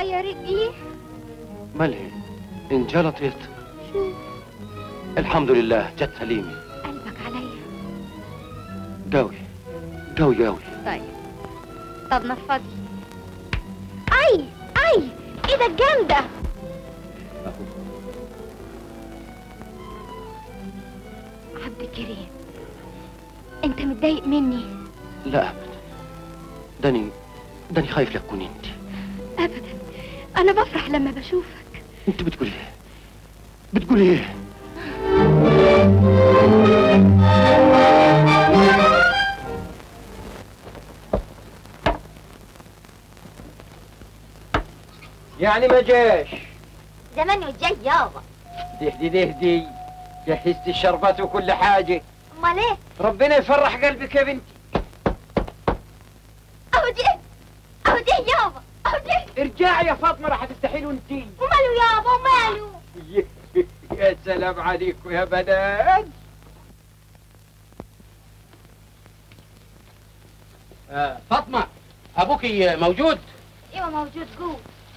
يا رجلي. مالها انجلطت؟ شوف. الحمد لله جت سليمه. قلبك عليا. قوي قوي قوي. طيب طب نفضي. اي اي ايدك جامده. عبد الكريم انت متضايق مني؟ لا ابدا، داني خايف لك تكون انت. ابدا، انا بفرح لما بشوفك. انت بتقول ايه؟ بتقول ايه؟ يعني ما جاش؟ زمانه جاي يابا. دهدي جهزت الشربات وكل حاجة. امال ايه؟ ربنا يفرح قلبك يا بنتي. اهو جه اهو جه يابا اهو جه. ارجعي يا فاطمة راح تستحيل انتي. وماله يابا وماله؟ يا سلام عليكم يا بنات. فاطمة ابوكي موجود؟ ايوه موجود جوه.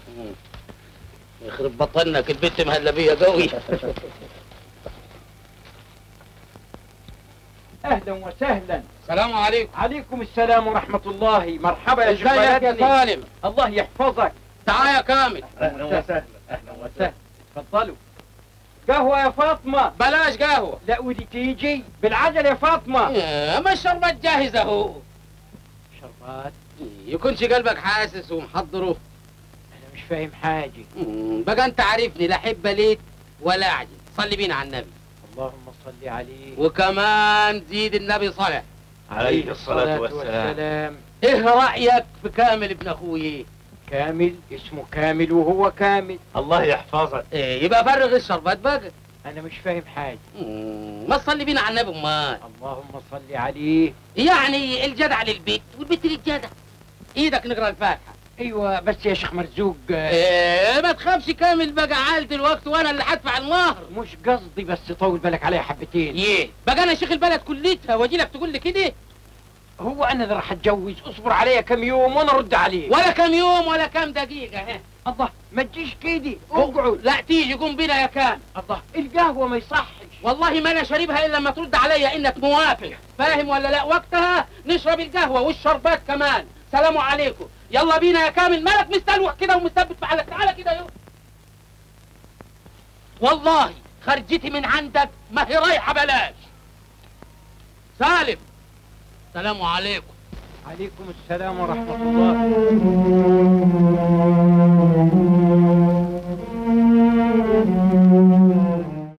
يخرب بطنك البنت مهلبية قوي. اهلا وسهلا. السلام عليكم. عليكم السلام ورحمة الله. مرحبا يا شيخ. ازيك يا سالم؟ الله يحفظك. تعال يا كامل. اهلا وسهلا. اهلا وسهلا. تفضلوا. قهوة يا فاطمة. بلاش قهوة. لا ودي تيجي بالعجل يا فاطمة. ما الشربات جاهزة اهو. شربات؟ يكونش قلبك حاسس ومحضره. انا مش فاهم حاجة. بقى انت عارفني لا حب ليك ولا اعجل. صلي بينا على النبي. اللهم صل عليه. وكمان زيد النبي صلى عليه الصلاة والسلام. ايه رأيك في كامل ابن اخوي؟ كامل؟ اسمه كامل وهو كامل. الله يحفظك. ايه يبقى فرغ الشربات بقى. انا مش فاهم حاجة. ما تصلي بينا على النبي امال. اللهم صل عليه. يعني الجدع للبيت والبيت للجدع. ايدك نقرا الفاتحة. ايوه بس يا شيخ مرزوق. ما تخافش كامل بقى عال دلوقتي وانا اللي هدفع المهر. مش قصدي بس طول بالك عليها حبتين. ايه بقى انا شيخ البلد كلتها واجي لك تقول لي كده؟ هو انا اللي راح اتجوز. اصبر عليا كم يوم وانا ارد عليك. ولا كم يوم ولا كم دقيقة. ها الله ما تجيش كده. اقعد. لا تيجي قوم بينا يا كامل. الله القهوة ما يصحش. والله ما انا شاربها الا لما ترد عليا انك موافق. فاهم ولا لا؟ وقتها نشرب القهوة والشربات كمان. سلام عليكم. يلا بينا يا كامل. مالك مستلوح كده ومثبت في حالك؟ تعالى كده يوم. والله خرجتي من عندك ما هي رايحة بلاش. سالم سلام عليكم. عليكم السلام ورحمة الله.